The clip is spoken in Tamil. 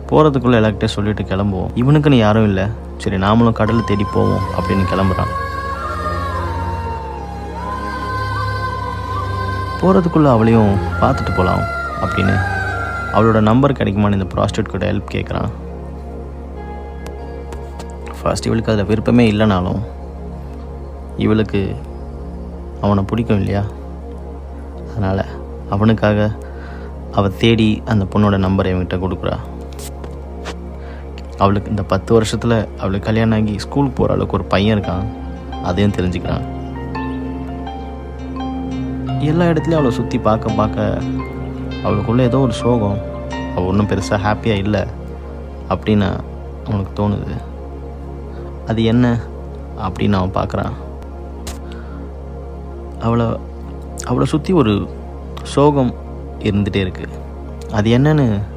போகிறதுக்குள்ளே எல்லார்கிட்டே சொல்லிட்டு கிளம்புவோம். இவனுக்குன்னு யாரும் இல்லை, சரி நாமளும் கடலை தேடி போவோம் அப்படின்னு கிளம்புறான். போகிறதுக்குள்ளே அவளையும் பார்த்துட்டு போகலாம் அப்படின்னு அவளோட நம்பர் கிடைக்குமான்னு இந்த ப்ராஸ்டியூட் கூட ஹெல்ப் கேட்குறான். ஃபர்ஸ்ட் இவளுக்கு அதில் விருப்பமே இல்லைனாலும் இவளுக்கு அவனை பிடிக்கும் இல்லையா, அதனால் அவனுக்காக அவள் தேடி அந்த பொண்ணோட நம்பரை இவன்கிட்ட கொடுக்குறா. அவளுக்கு இந்த 10 வருஷத்தில் அவளுக்கு கல்யாணம் ஆகி ஸ்கூலுக்கு போகிற அளவுக்கு ஒரு பையன் இருக்கான், அதையும் தெரிஞ்சுக்கிறான். எல்லா இடத்துலையும் அவளை சுற்றி பார்க்க பார்க்க அவளுக்குள்ளே ஏதோ ஒரு சோகம், அவள் ஒன்றும் பெருசாக ஹாப்பியாக இல்லை அப்படின்னு அவனுக்கு தோணுது. அது என்ன அப்படின்னு அவன் பார்க்குறான். அவளை சுற்றி ஒரு சோகம் இருந்துகிட்டே இருக்குது. அது என்னன்னு